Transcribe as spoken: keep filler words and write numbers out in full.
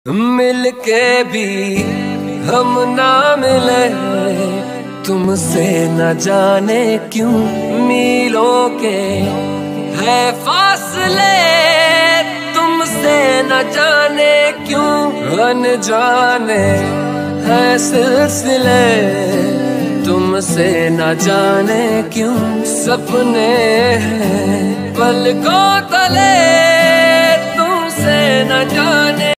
मिलके भी हम ना मिले, तुमसे न जाने क्यों मीलों के है फासले, तुमसे न जाने क्यों अनजाने है सिलसिले, तुमसे न जाने क्यों सपने हैं पलकों तले, तुमसे न जाने